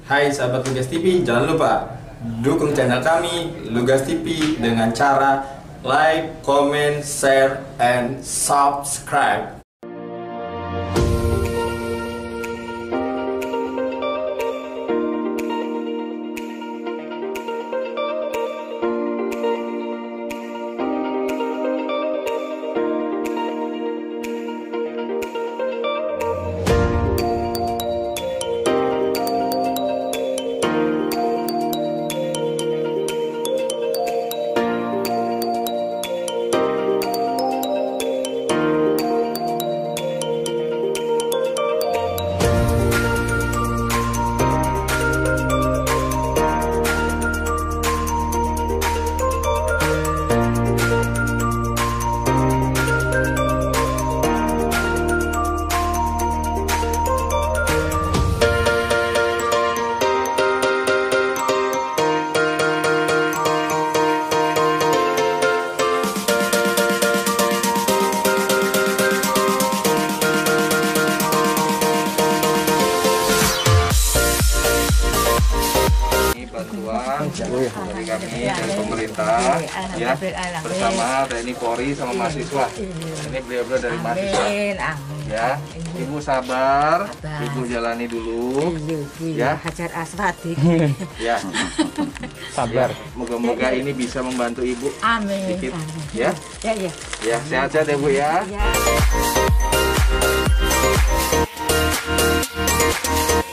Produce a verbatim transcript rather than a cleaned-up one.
Hai sahabat Lugas T V, jangan lupa dukung channel kami Lugas T V dengan cara like, comment, share, and subscribe. Bantuan dari kami dari pemerintah ya bersama T N I Polri sama mahasiswa. Ini beliau-beliau dari mahasiswa ya. Ibu sabar, Ibu jalani dulu ya. Hajar asfadik ya. Sabar. Moga-moga ini bisa membantu Ibu. Amin. Sedikit ya. Ya ya. Ya sehat-sehat ya Bu ya.